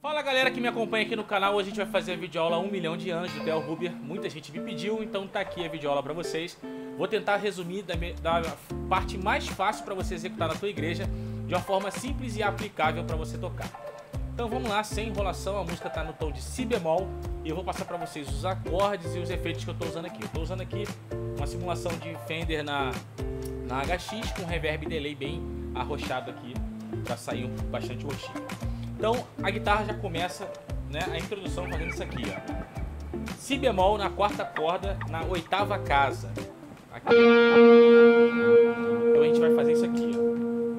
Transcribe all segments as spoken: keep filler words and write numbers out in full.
Fala galera que me acompanha aqui no canal, hoje a gente vai fazer a videoaula um milhão de anos do Theo Huber. Muita gente me pediu, então tá aqui a videoaula pra vocês. Vou tentar resumir da, da parte mais fácil pra você executar na tua igreja, de uma forma simples e aplicável pra você tocar. Então vamos lá, sem enrolação, a música tá no tom de si bemol e eu vou passar pra vocês os acordes e os efeitos que eu tô usando aqui. Eu tô usando aqui uma simulação de Fender na, na H X com reverb e delay bem arrochado aqui, pra sair um, bastante roxinho. Então a guitarra já começa, né, a introdução fazendo isso aqui, ó. Si bemol na quarta corda, na oitava casa. Aqui. Então a gente vai fazer isso aqui, ó.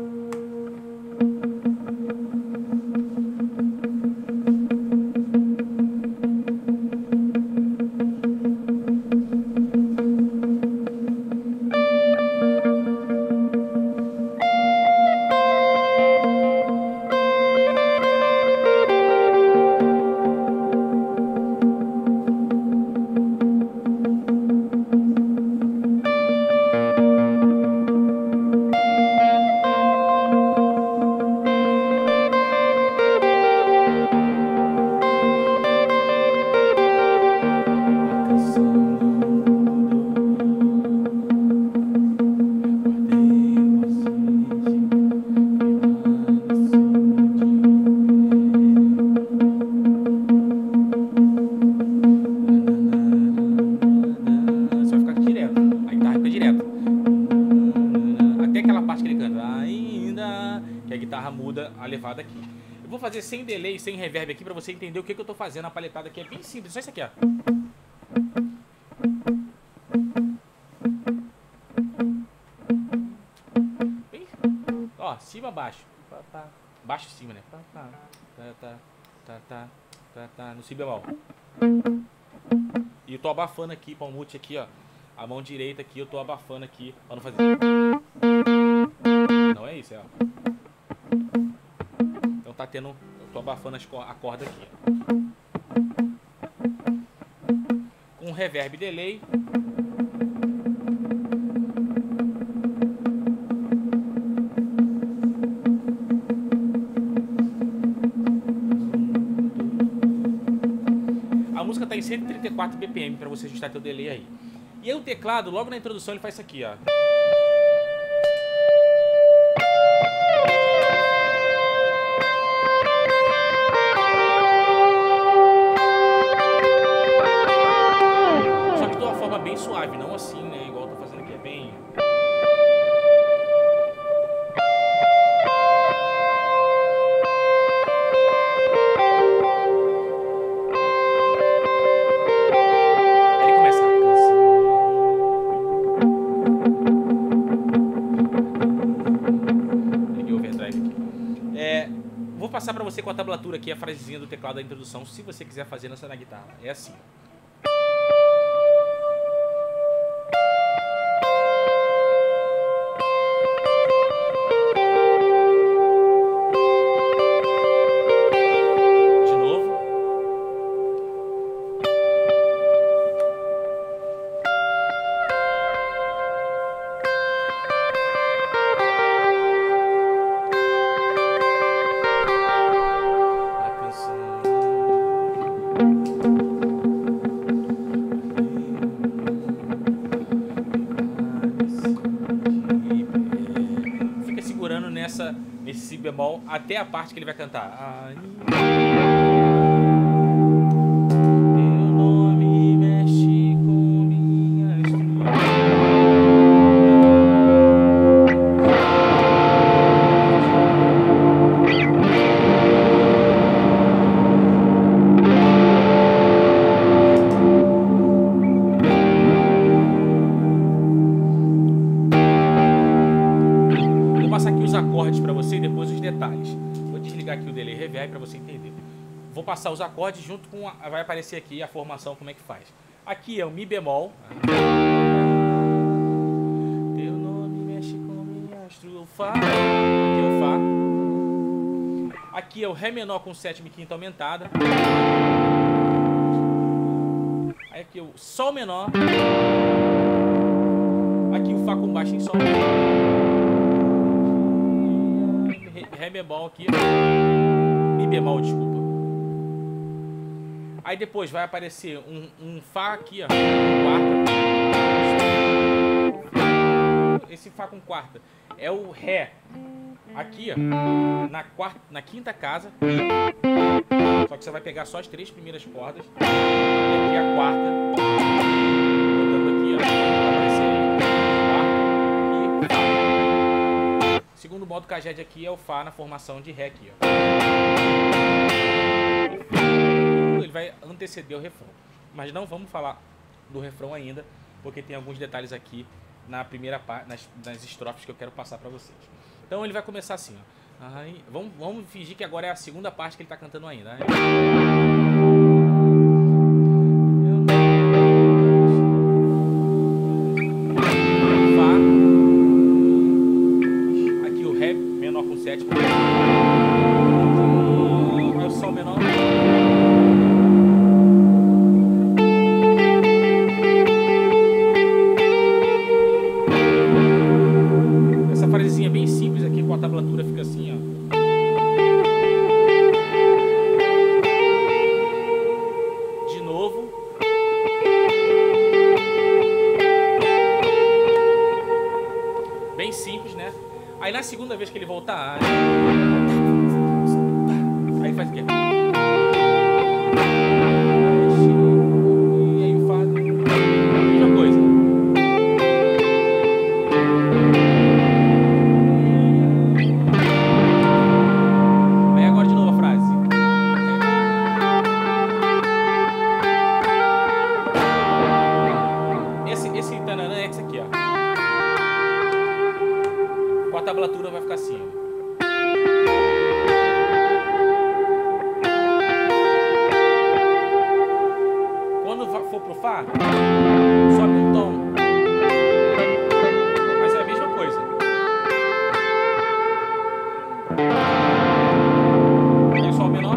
Que a guitarra muda a levada aqui. Eu vou fazer sem delay, sem reverb aqui pra você entender o que, que eu tô fazendo. A paletada aqui é bem simples, só isso aqui, ó. Bem, ó, cima, baixo. Baixo, cima, né? No si bemol. E eu tô abafando aqui, palmute aqui, ó. A mão direita aqui, eu tô abafando aqui pra não fazer. Não é isso, é, ó. Então tá tendo, eu tô abafando as, a corda aqui, ó. Com reverb delay. A música tá em cento e trinta e quatro B P M para você ajustar teu delay aí. E aí o teclado, logo na introdução, ele faz isso aqui, ó. Bem suave, não assim, né? Igual eu tô fazendo aqui, é bem... Aí ele começa a canção. Peguei o overdrive aqui. É, vou passar pra você com a tablatura aqui, a frasezinha do teclado da introdução, se você quiser fazer nessa na guitarra. É assim. Nessa, nesse si bemol até a parte que ele vai cantar. Ai, teu nome mexe com minha acordes para você e depois os detalhes. Vou desligar aqui o delay reverb para você entender. Vou passar os acordes junto com a, vai aparecer aqui a formação como é que faz. Aqui é o mi bemol. Teu nome mexe com minha astro, fá. Aqui é o fá. Aqui é o ré menor com sétima e quinta aumentada. Aí aqui é o sol menor. Aqui o fá com baixo em sol. Ré bemol aqui, Mi bemol, desculpa. Aí depois vai aparecer um, um Fá aqui, ó, com quarta. Esse Fá com quarta é o Ré aqui, ó, na, quarta, na quinta casa. Só que você vai pegar só as três primeiras cordas. E aqui a quarta. Botando aqui, ó, vai aparecer aí quarta e Fá. Segundo modo Caged aqui é o Fá na formação de Ré aqui, ó. Ele vai anteceder o refrão. Mas não vamos falar do refrão ainda, porque tem alguns detalhes aqui na primeira parte, nas, nas estrofes que eu quero passar pra vocês. Então ele vai começar assim, ó. Ai, vamos, vamos fingir que agora é a segunda parte que ele tá cantando ainda. Ai. Fá. Aqui o Ré menor com sétima. Aí o Sol menor. Frasezinha bem simples aqui, com a tablatura fica assim, ó. De novo. Bem simples, né? Aí na segunda vez que ele voltar, aí faz o quê? E aí o Fá, mesma coisa. A tablatura vai ficar assim, ó. Quando for pro Fá, sobe um tom. Mas é a mesma coisa. E o Sol menor.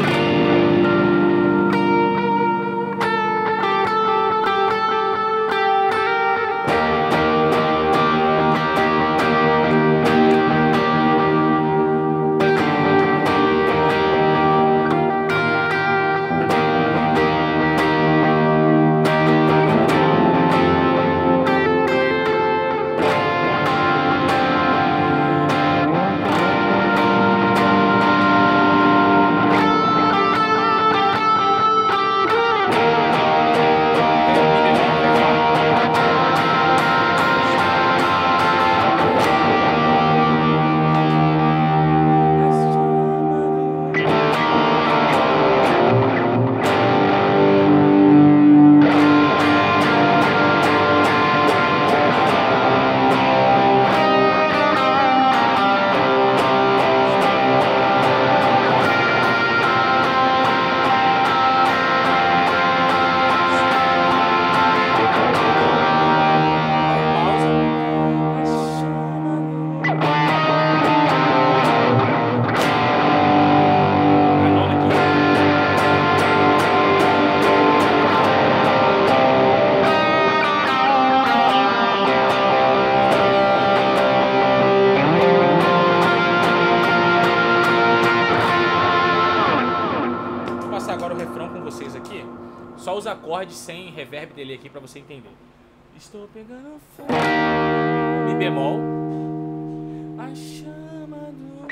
Só os acordes sem reverb dele aqui pra você entender. Estou pegando fogo. Mi bemol. A chama do...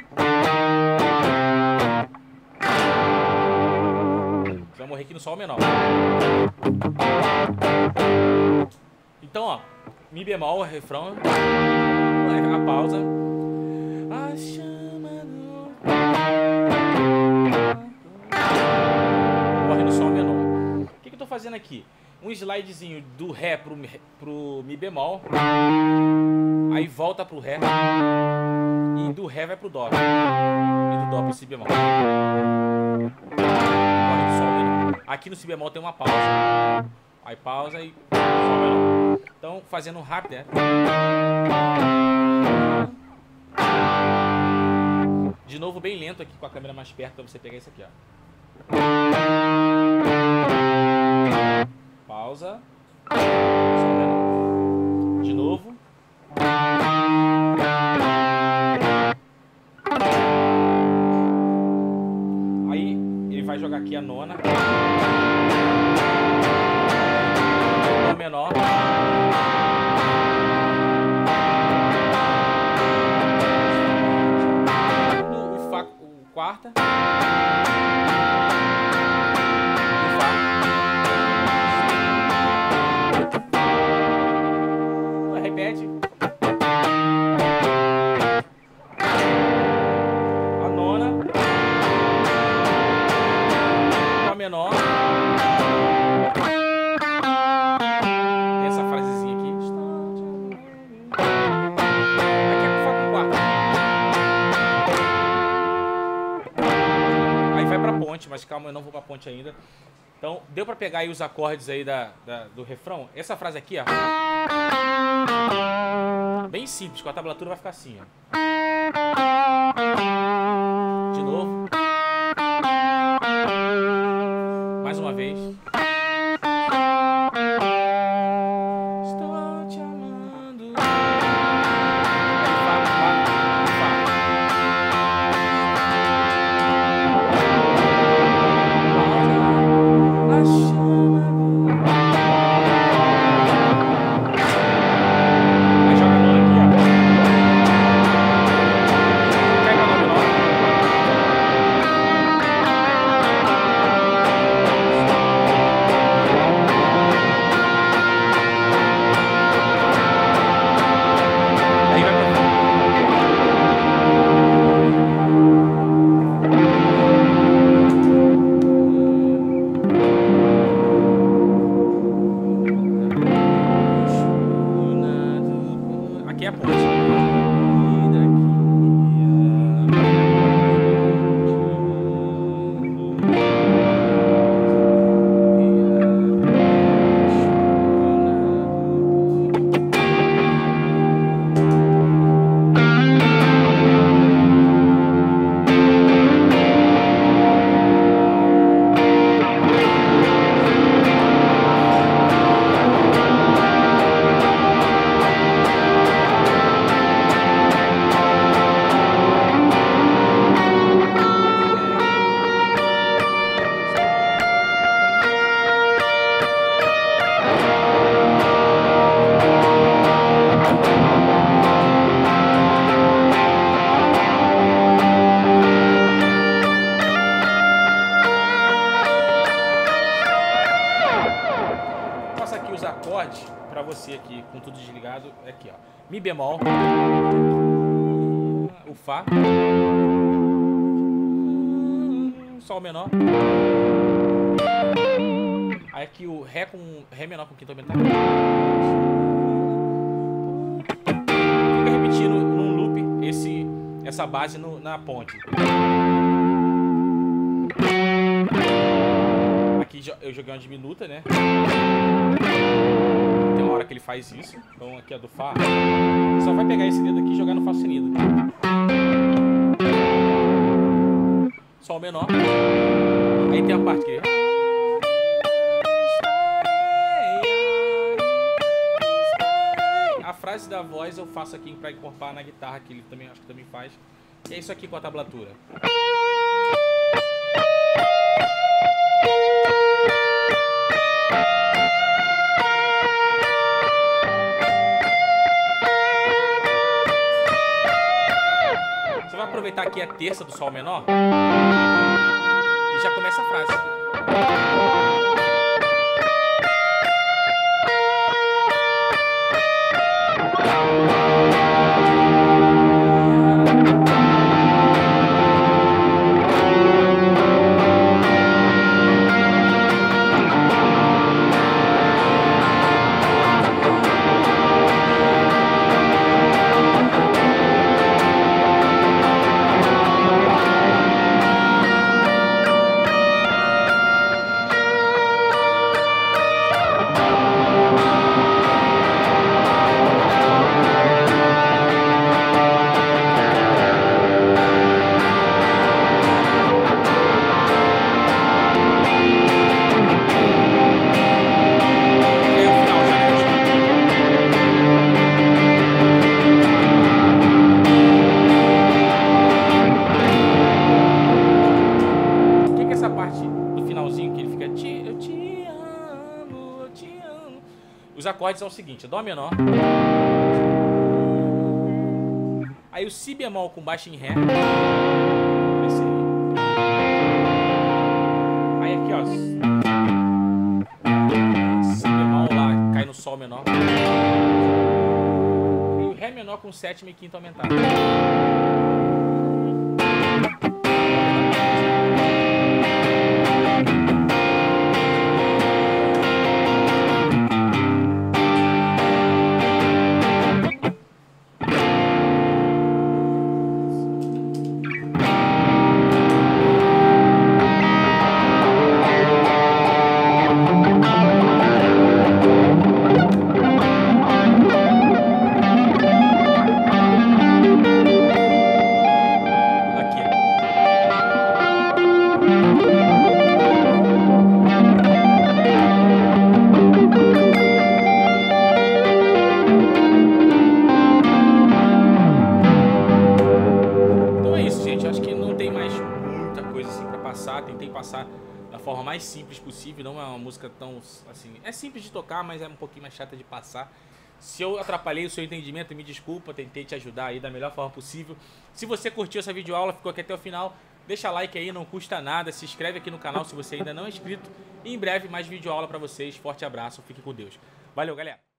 Vai morrer aqui no Sol menor. Então, ó. Mi bemol, refrão. A pausa. A chama do... Morre no Sol menor. O que, que eu tô fazendo aqui? Um slidezinho do Ré pro, pro Mi bemol. Aí volta pro Ré. E do Ré vai pro Dó. E do Dó pro Si bemol. Corre do Sol menor. Aqui no Si bemol tem uma pausa. Aí pausa e Sol menor. Então, fazendo rápido, né? De novo, bem lento aqui com a câmera mais perto pra você pegar isso aqui, ó. Pausa. Sol menor. De novo. Aí ele vai jogar aqui a nona. Dó menor. O Fá, o quarta. O Fá. Repete. A nona. Dó menor. Tem essa frasezinha aqui. Aqui é Fá com quarta. Aí vai pra ponte, mas calma, eu não vou pra ponte ainda. Então, deu pra pegar aí os acordes aí da, da, do refrão? Essa frase aqui, ó. Bem simples, com a tablatura vai ficar assim, ó. De novo. Mais uma vez. Estou te amando. Aí, Fá, Fá, Fá. A chama. Aí joga a nona aqui, ó. Pega a nona menor. Aí vai pra aqui é a ponte. Faço aqui os acordes pra você aqui, com tudo desligado. É aqui, ó. Mi bemol. O Fá. Sol menor. Aí aqui o Ré com Ré menor com quinta aumentada. Fica repetindo num loop esse, essa base no, na ponte. Aqui eu joguei uma diminuta, né? Tem uma hora que ele faz isso. Então aqui é do Fá. Você só vai pegar esse dedo aqui e jogar no Fá sustenido. Sol menor. Aí tem a parte que... A frase da voz eu faço aqui pra incorporar na guitarra, que ele também acho que também faz. E é isso aqui com a tablatura. Você vai aproveitar aqui a terça do Sol menor e já começa a frase. Os acordes são o seguinte, Dó menor. Aí o Si bemol com baixo em Ré. Esse aí. Aí aqui, ó. Si bemol lá, cai no Sol menor. E o Ré menor com sétima e quinta aumentada. Tentei passar da forma mais simples possível, não é uma música tão assim, é simples de tocar, mas é um pouquinho mais chata de passar. Se eu atrapalhei o seu entendimento, me desculpa, tentei te ajudar aí da melhor forma possível. Se você curtiu essa videoaula, ficou aqui até o final, deixa like aí, não custa nada, se inscreve aqui no canal se você ainda não é inscrito. E em breve mais videoaula pra vocês, forte abraço, fique com Deus. Valeu, galera!